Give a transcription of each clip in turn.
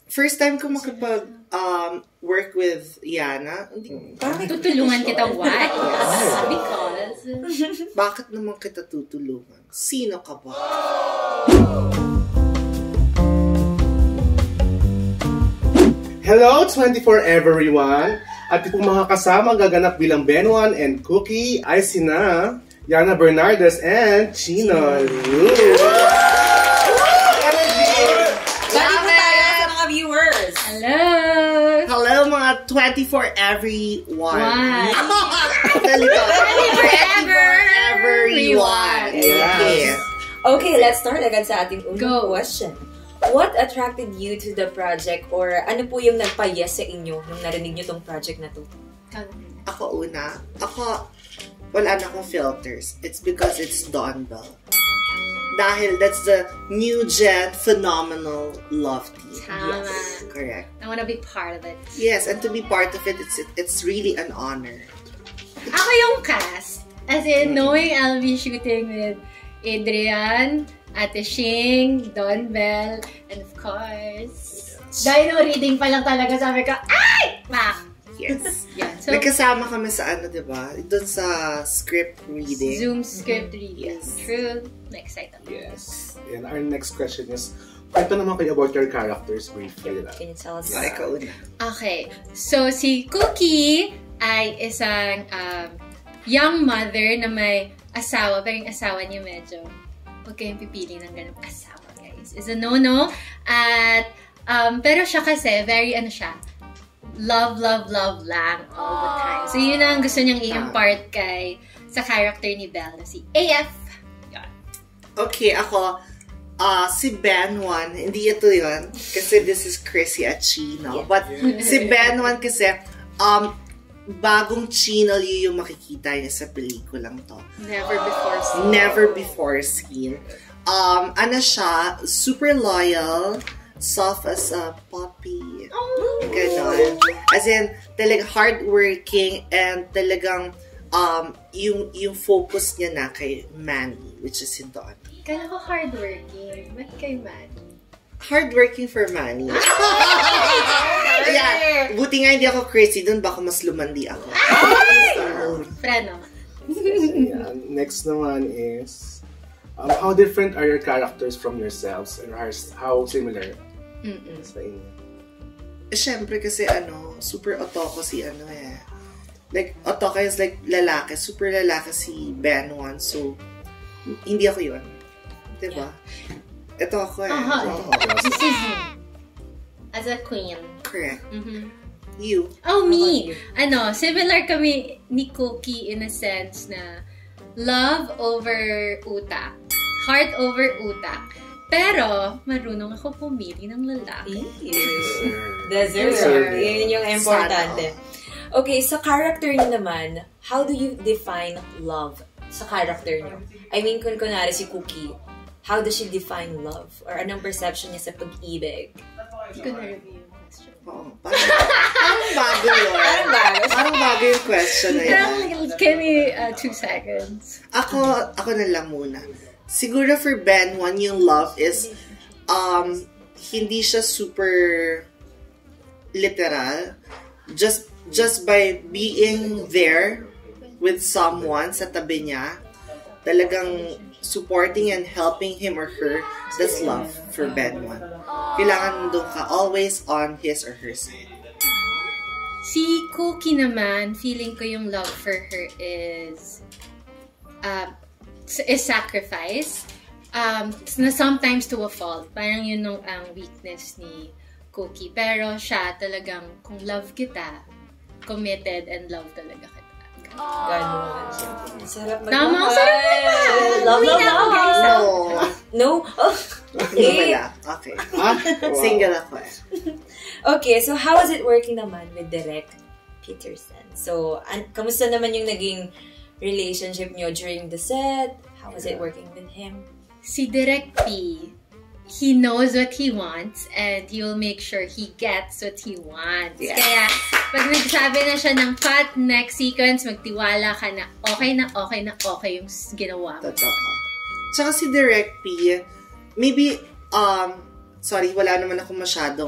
first time ko makipag work with Iana. Tutulungan kita, what? Because... Bakit naman kita tutulungan? Sino ka ba? Hello, 24 everyone! At itong mga kasama gaganap bilang Benwan and Kookie ay sina Iana Bernardez and Chino Liu. Hello! Hello mga 24 everyone! 24 everyone! Yes. Okay, let's start agad sa ating unang question. What attracted you to the project or ano po yung nagpa-yes sa inyo nung narinig nyo tong project na to? Ako una. Wala na akong filters. It's because it's Belle. Dahil that's the new gen phenomenal love team. Yes, correct. I want to be part of it. Yes, and to be part of it, it's really an honor. Ako yung cast. As in, knowing I'll be shooting with Adrian, Ate Shing, Belle, and of course, dino reading pa lang talaga sabi ko, ay! Mak! Yes. Yeah, so, nagkasama kami sa diba? Doon sa script reading. Zoom script reading. Yes. True. Excited. Yes. And our next question is, kwento naman kayo about your characters briefly. Can you tell us? Ikaw una. Okay. So, si Kookie ay isang young mother na may asawa, pero yung asawa niya medyo huwag kayong pipili ng ganun asawa, guys. It's a no-no. At, pero siya kasi, very siya, love lang all the time. So, yun ang gusto niyang i-impart sa character ni Belle na si AF. Yan. Okay, ako, si Benwan, hindi ito yun, kasi this is Chrissy at Chino. Yeah. But si Benwan kasi, bagong Chino Liu yung makikita niya sa pelikulang to. Never before seen. Siya, super loyal, soft as a puppy. Ganon. As in, talagang hardworking and talagang yung focus niya na kay Manny, which is si Donny. Kala ko hardworking. Ba't kay Manny? Hardworking for Manny. Yeah, buti nga hindi ako crazy dun, baka mas lumandi ako. Preno. Next naman is, how different are your characters from yourselves and how similar sa inyo? Siyempre kasi super otoko si Like, otoko is like lalaki. Super lalaki si Benwan. So, hindi ako yun. Diba? Ito ako This is me. As a queen. Correct. You. Oh, me! Similar kami ni Kookie in a sense na love over utak. Heart over utak. Pero, marunong ako pumili ng lalaki. Deserve. Yun yung importante. Okay, sa character niyo naman, how do you define love sa character niyo? I mean, kung kunwari si Kookie, how does she define love? Or anong perception niya sa pag-ibig? Hindi ko na-review yung question. Parang bago yun. Parang bago yung question na yun. Give me 2 seconds. Ako na lang muna. Siguro for Benwan, yung love is, hindi siya super literal. Just by being there with someone sa tabi niya, talagang supporting and helping him or her, that's love for Benwan. Kailangan doon ka always on his or her side. Si Kookie naman, feeling ko yung love for her is sacrifice. Na sometimes to a fault. Parang yun ang weakness ni Kookie. Pero siya talagang, kung love kita, committed and love talaga kita. Ganon. Sarap magmahal. Tama, sarap magmahal. Love. No? Okay. Okay. Single ako Okay, so how is it working naman with Direk Peterson? So, kamusta naman yung naging relationship nyo during the set? How was it working with him? Si Direk P, he knows what he wants and he will make sure he gets what he wants. Yes. Kaya, pag nagsabi na siya ng cut, next sequence, magtiwala ka na okay yung ginawa mo. Totoo. Tsaka si Direk P, maybe, sorry, wala naman ako masyadong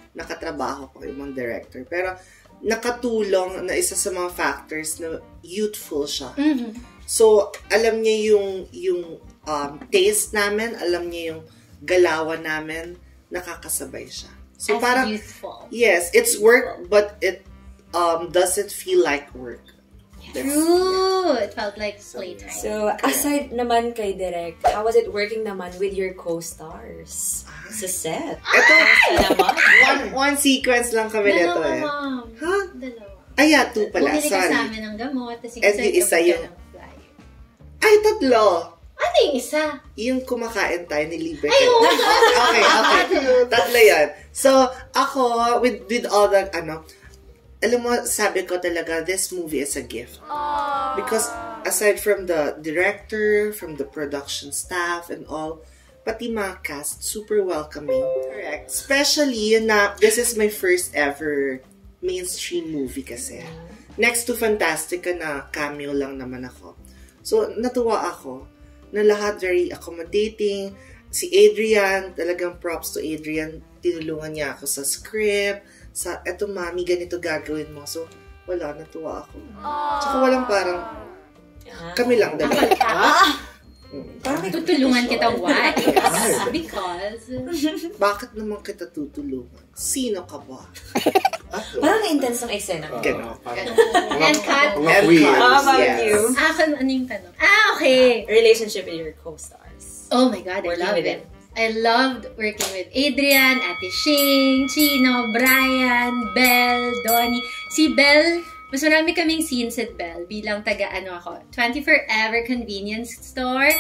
nakatrabaho ko ibang director. Pero nakatulong na isa sa mga factors na youthful siya. So, alam niya yung taste namin, alam niya yung galawan namin, nakakasabay siya. So, as parang, youthful. yes, it's work, but it doesn't feel like work. True! It felt like playtime. So, aside naman kay Direk, how was it working naman with your co-stars sa set? Ito, naman. one sequence lang kami nito eh. Ma'am. Ha? Dalawa. Ay, two pala. Bumili ka Sorry. sa amin ng gamot, tapos And yung isa yung... Ay, tatlo. Ano yung isa? Yung kumakain tayo ni Libre. Ay, oo. Okay. Tatlo yan. So, ako, with all the, alam mo, sabi ko talaga, this movie is a gift. Because aside from the director, from the production staff and all, pati mga cast, super welcoming. Correct. Especially na, this is my first ever mainstream movie kasi. Next to Fantastica na cameo lang naman ako. So, natuwa ako na lahat very accommodating. Si Adrian, talagang props to Adrian. Tinulungan niya ako sa script. Eto mami, ganito gagawin mo. So, wala, natuwa ako. Tsaka walang parang, kami lang dalawa. Tutulungan kita, why? Because... Bakit naman kita tutulungan? Sino ka ba? Parang intense ng eksena. Ganon. And cut. Mga queers. How about Yes. you? Ano yung tanong? Okay. Relationship with your co-stars. Oh my God, I Working love with it. I loved working with Adrian, Ate Shing, Chino, Brian, Belle, Donny. Si Belle, mas marami kaming scenes at Belle bilang ako, 24-hour convenience store.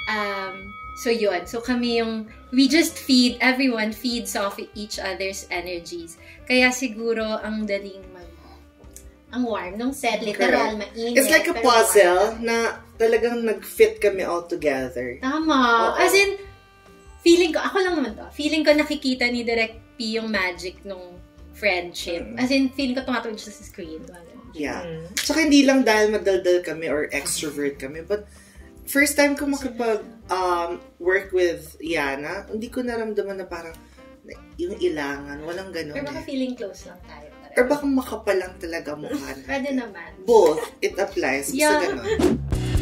So yun. So kami we just everyone feeds off each other's energies. Kaya siguro ang daling ang warm nung set, literal, mainit. It's like a puzzle na talagang nag-fit kami all together. Tama. As in, feeling ko, ako lang naman to, feeling ko nakikita ni Direk P yung magic nung friendship. As in, feeling ko tumatawid siya sa screen. Yeah. Tsaka hindi lang dahil madaldal kami or extrovert kami, but first time ko work with Iana, hindi ko naramdaman na parang yung ilangan, walang ganun. Or baka feeling close lang tayo. Or baka makapal lang talaga mukha na. Pwede naman. Both, it applies. Basta ganun.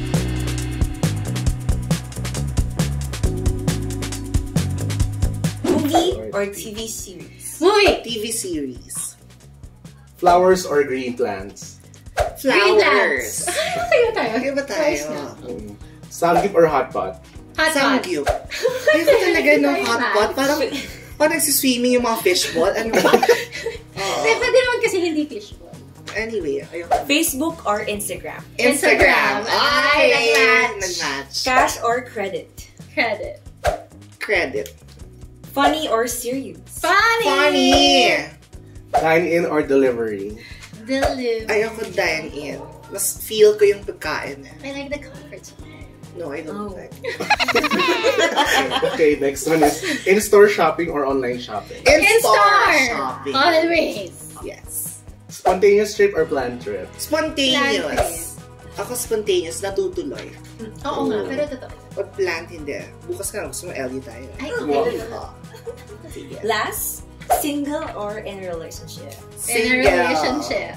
Movie or TV series? Movie! TV series. Flowers or green plants? Flowers. Kaya tayo. Kaya ba tayo? Samgyup or hot pot? Hot pot. Samgyup. Ayoko talaga ng hot pot. Parang nagsiswimming yung mga fishball. Ano ba? Pwede naman kasi hindi fishball. Anyway, ayoko. Facebook or Instagram? Instagram. Ay, nag-match. Cash or credit? Credit. Credit. Funny or serious? Funny! Dine-in or delivery? Delivery. Ayoko dine-in. Mas feel ko yung pagkain. I like the comfort zone. No, I don't like. Okay, next one is in-store shopping or online shopping? In-store shopping. Always. Yes. Spontaneous trip or planned trip? Spontaneous. Ako spontaneous, natutuloy. Oo nga, pero totoo. Pag planned, hindi. Bukas ka lang, gusto mo LD tayo. Ay, Wow. Sige. Last, single or in a relationship? In a relationship.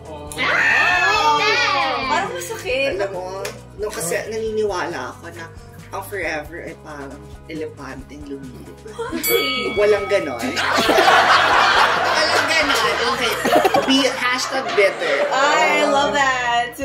Parang masakit. Alam mo, nung kasi naniniwala ako na ang forever ay parang elepanteng lumilipad. Walang ganon. Walang ganon. Okay. #bitter. I love that.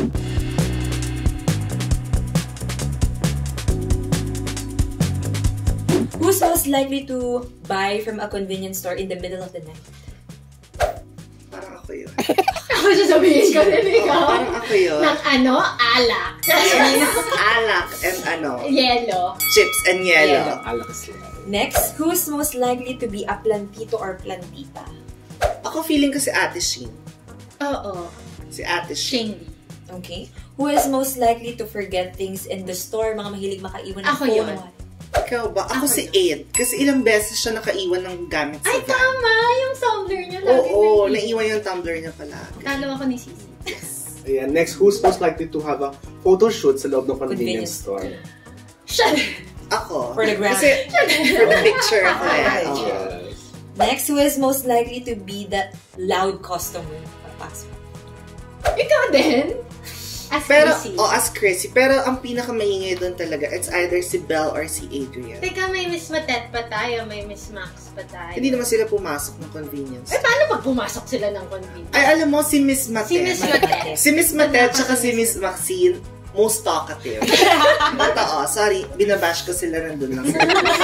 Who's most likely to buy from a convenience store in the middle of the night? Parang ako yun. Ako sasabihin ko din ikaw. Parang ako yun. Ng alak. Alak and Yellow. chips and yellow. Alakas lang. Next, who's most likely to be a plantito or plantita? Ako feeling ko si Ate Shing. Oo. Si Ate Shing. Shingy. Okay. Who is most likely to forget things in the store? Mga mahilig makaiwan ng Ako phone. yun. Ikaw ba? Ako si Ed. Kasi ilang beses siya nakaiwan ng gamit sa Ay, van. tama! Yung tumbler niya lagi Oo, may naiwan yung tumbler niya pala. Kalawa ko ni Sisi. Ayan, next, who's most likely to have a photo shoot sa loob ng convenience store? Siya! Ako. For the gram. Kasi, for the picture ako eh. Oo. Yes. Next, who is most likely to be the loud customer? Papasok. Ikaw din? As Pero, Chrissy. as Chrissy. Pero ang pinakamaingay doon talaga, it's either si Belle or si Adrian. Teka, may Miss Matet pa tayo, may Miss Max pa tayo. Hindi naman sila pumasok ng convenience. Paano pag pumasok sila ng convenience? Ay, alam mo, si Miss Matet. Si Miss Matet. Si Miss Matet tsaka si Miss Maxine, most talkative. Totoo, sorry, binabash ko sila nandun lang.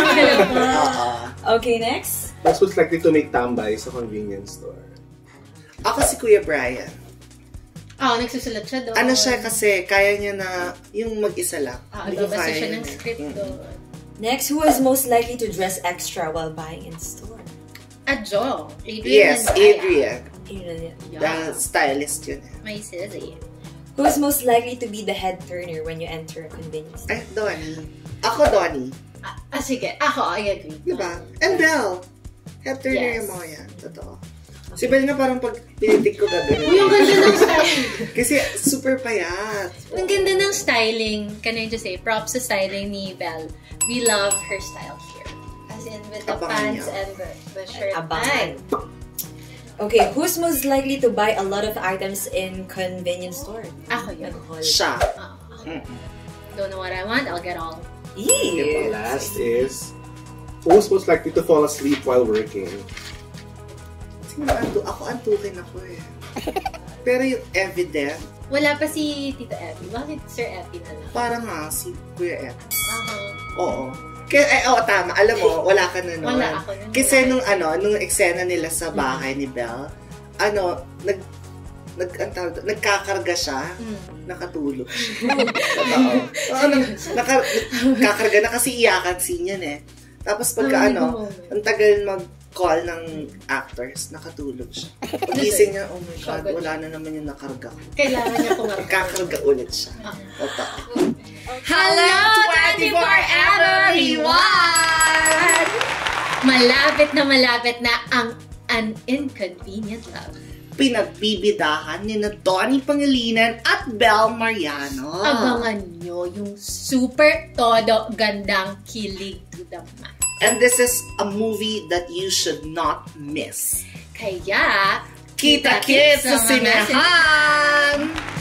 Okay, next. That's what's likely to make tambay sa convenience store. Ako si Kuya Brian. Nagsusulat siya doon. Ano siya kasi, kaya niya na yung mag-isa lang. Nagbabasa siya ng script doon. Next, who is most likely to dress extra while buying in store? Jo. Adrian. Yes, Adrian. Adrian. The stylist yun. May sisi. Who is most likely to be the head turner when you enter a convenience store? Ay, Donny. Ako, Donny. Sige. Ako, I agree. Diba? And Belle. Head turner Yes. yung mga yan. Totoo. Si Belle na parang pag pinitik ko gagawin. Yung ganda ng styling. Kasi super payat. Ang ganda ng styling. Can I just say, props sa styling ni Belle. We love her style here. As in, with the Abangan pants niya. and the shirt. Abangan. Okay, who's most likely to buy a lot of items in convenience store? Ako yun. Siya. Don't know what I want, I'll get all. Okay, last is, who's most likely to fall asleep while working? Ako antukin ako eh. Pero yung evident, Wala pa si Tita Effie. Bakit Sir Effie na lang? parang si Kuya F. Aha. Oo. Tama. Alam mo, wala ka na nun. Wala ako nun. Kasi nung eksena nila sa bahay ni Belle, nagkakarga siya, nakatulog siya. Totoo. Nakakarga na kasi iyakan scene yan eh. Tapos pagka ang tagal mag-call ng actors, nakatulog siya. Pagising niya, oh my God, wala na naman yung nakarga ko. Kailangan niya kumarga. Kakarga ulit siya. Totoo. Hello, 24 everyone! Malapit na ang An Inconvenient Love. Pinagbibidahan ni na Donny Pangilinan at Belle Mariano. Abangan nyo yung super todo gandang kilig to the max. And this is a movie that you should not miss. Kaya, Kita-kits sa sinehan!